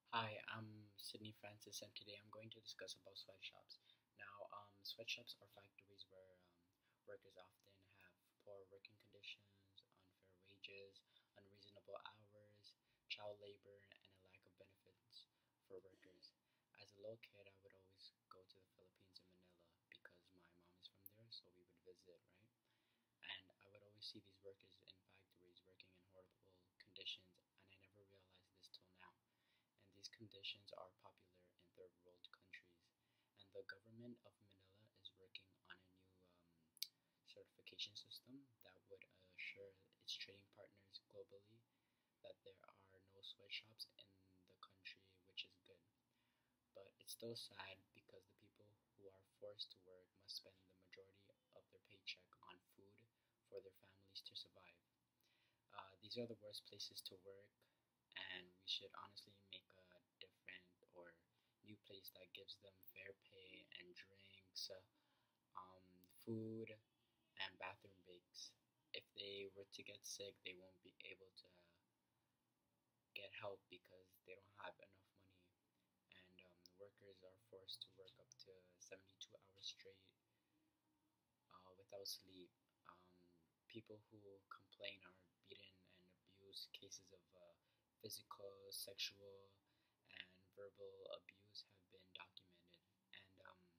Hi, I'm Sydney Francis, and today I'm going to discuss about sweatshops. Now, sweatshops are factories where workers often have poor working conditions, unfair wages, unreasonable hours, child labor, and a lack of benefits for workers. As a little kid, I would always go to the Philippines in Manila because my mom is from there, so we would visit, right? And I would always see these workers in factories working in horrible conditions, and I never realized this till now. And these conditions are popular in third world countries. And the government of Manila is working on a new certification system that would assure its trading partners globally that there are no sweatshops in the country, which is good. But it's still sad because the people who are forced to work must spend the majority of their paycheck on food for their families to survive. These are the worst places to work, and we should honestly make a different or new place that gives them fair pay and drinks, food, and bathroom breaks. If they were to get sick, they won't be able to get help because they don't have enough money, and workers are forced to work up to 72 hours straight without sleep. People who complain are beaten and abused. Cases of physical, sexual, and verbal abuse have been documented. And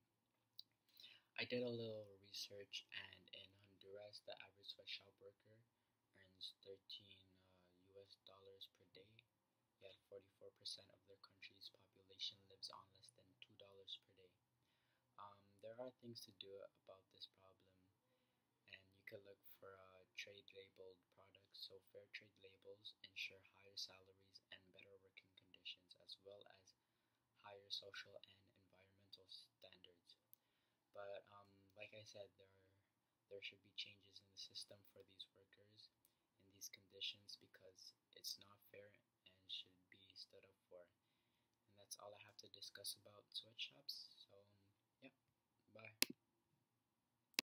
I did a little research, and in Honduras, the average sweatshop worker earns 13 US dollars per day. Yet 44% of their country's population lives on less than $2 per day. There are things to do about this problem, and you could look for trade labeled products. So fair trade labels ensure higher salaries and better working conditions, as well as higher social and environmental standards. But like I said, there should be changes in the system for these workers in these conditions because it's not fair and should be stood up for. And that's all I have to discuss about sweatshops. So yeah, bye.